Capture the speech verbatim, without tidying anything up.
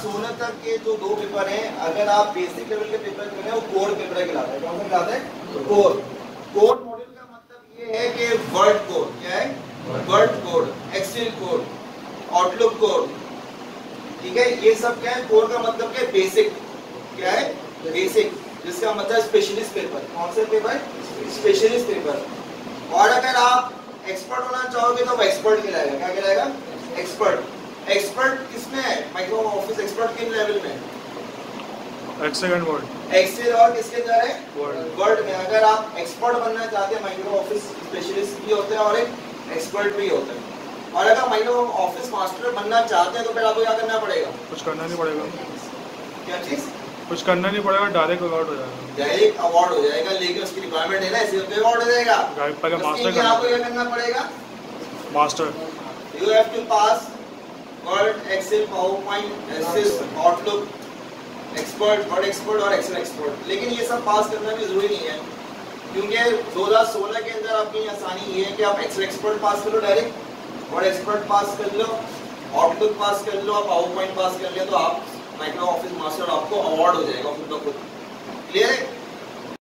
सोलह तक के जो दो पेपर हैं, अगर आप बेसिक लेवल के पेपर करें वो कोर पेपर कहलाते हैं। कौन सा कहलाते हैं? कोर। कोर मॉड्यूल का मतलब ये है कि वर्ड कोड, क्या है? Word code, excel code, outlook code, ठीक है, ये सब क्या है? कोर का मतलब क्या है? बेसिक। क्या है? बेसिक, जिसका मतलब स्पेशलिस्ट पेपर। कौन से पेपर? Specialist paper. और अगर आप एक्सपर्ट होना चाहोगे तो एक्सपर्ट कहलाएगा। क्या कहलाएगा? एक्सपर्ट। एक्सपर्ट किसमें है? माइक्रोसॉफ्ट ऑफिस एक्सपर्ट किन लेवल में? Excel and Word. एक्सेल और किसके अंदर है? वर्ड में। अगर आप एक्सपर्ट बनना चाहते हैं, माइक्रोसॉफ्ट ऑफिस स्पेशलिस्ट भी होते हैं और एक एक्सपर्ट भी होते हैं। और अगर माइक्रोसॉफ्ट ऑफिस मास्टर बनना चाहते हैं तो फिर आपको क्या करना पड़ेगा? कुछ करना नहीं पड़ेगा। क्या चीज? कुछ करना नहीं पड़ेगा, डायरेक्ट अवार्ड हो जाएगा। डायरेक्ट अवार्ड हो जाएगा, लेकिन उसकी रिक्वायरमेंट है ना, इसलिए तो अवार्ड हो जाएगा। पहले मास्टर करना आपको क्या करना पड़ेगा? Master. You have to pass Word, Excel, PowerPoint, SS, Outlook expert, Word expert और एक्सेल एक्सपर्ट। लेकिन ये सब पास करना भी जरूरी नहीं है, क्योंकि दो हज़ार सोलह के अंदर आपकी आसानी ये है कि आप एक्सेल एक्सपर्ट पास कर लो डायरेक्ट, वर्ड एक्सपर्ट पास कर लो, आउटलुक पास कर लो, पावरपॉइंट पास कर लिया तो आप माइक्रोसॉफ्ट ऑफिस मास्टर, आपको अवार्ड हो जाएगा खुद ब खुद। क्लियर है?